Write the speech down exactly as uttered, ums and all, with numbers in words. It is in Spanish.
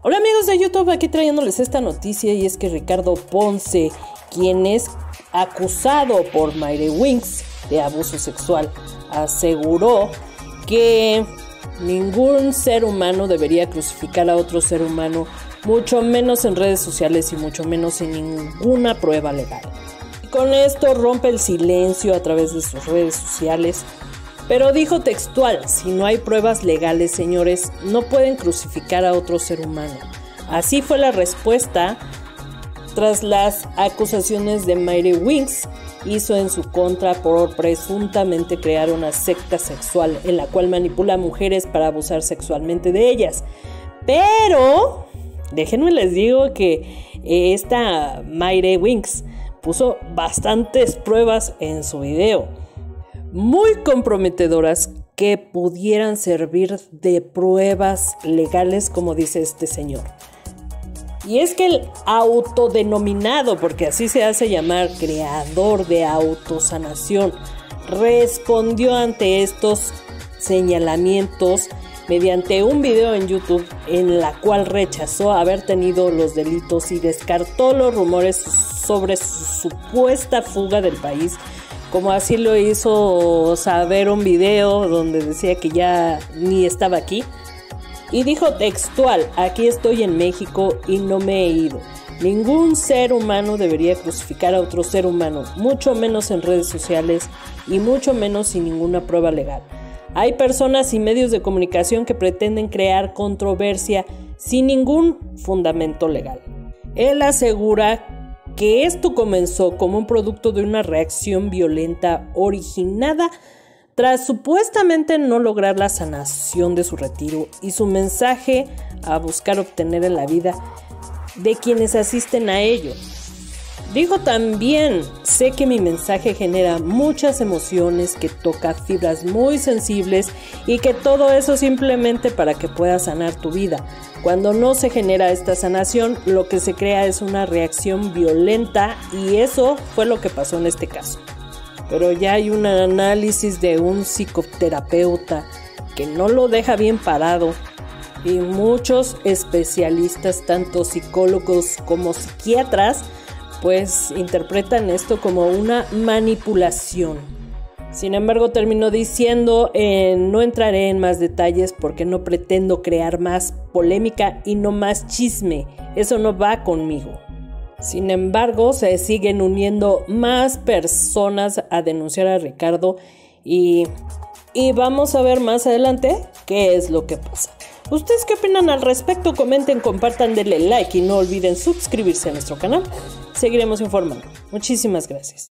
Hola amigos de YouTube, aquí trayéndoles esta noticia, y es que Ricardo Ponce, quien es acusado por Mayre Winks de abuso sexual, aseguró que ningún ser humano debería crucificar a otro ser humano, mucho menos en redes sociales y mucho menos sin ninguna prueba legal. Y con esto rompe el silencio a través de sus redes sociales, pero dijo textual: si no hay pruebas legales, señores, no pueden crucificar a otro ser humano. Así fue la respuesta tras las acusaciones de Mayre Winks hizo en su contra por presuntamente crear una secta sexual en la cual manipula a mujeres para abusar sexualmente de ellas. Pero déjenme les digo que esta Mayre Winks puso bastantes pruebas en su video, muy comprometedoras, que pudieran servir de pruebas legales, como dice este señor. Y es que el autodenominado, porque así se hace llamar, creador de autosanación, respondió ante estos señalamientos mediante un video en YouTube en la cual rechazó haber tenido los delitos y descartó los rumores sobre su supuesta fuga del país, como así lo hizo saber un video donde decía que ya ni estaba aquí. Y dijo textual: aquí estoy en México y no me he ido. Ningún ser humano debería crucificar a otro ser humano, mucho menos en redes sociales y mucho menos sin ninguna prueba legal. Hay personas y medios de comunicación que pretenden crear controversia sin ningún fundamento legal. Él asegura que esto comenzó como un producto de una reacción violenta originada tras supuestamente no lograr la sanación de su retiro, y su mensaje a buscar obtener en la vida de quienes asisten a ello. Dijo también: sé que mi mensaje genera muchas emociones, que toca fibras muy sensibles y que todo eso simplemente para que puedas sanar tu vida. Cuando no se genera esta sanación, lo que se crea es una reacción violenta, y eso fue lo que pasó en este caso. Pero ya hay un análisis de un psicoterapeuta que no lo deja bien parado, y muchos especialistas, tanto psicólogos como psiquiatras, pues interpretan esto como una manipulación. Sin embargo, terminó diciendo: eh, no entraré en más detalles porque no pretendo crear más polémica y no más chisme. Eso no va conmigo. Sin embargo, se siguen uniendo más personas a denunciar a Ricardo, y, y vamos a ver más adelante qué es lo que pasa. ¿Ustedes qué opinan al respecto? Comenten, compartan, denle like y no olviden suscribirse a nuestro canal. Seguiremos informando. Muchísimas gracias.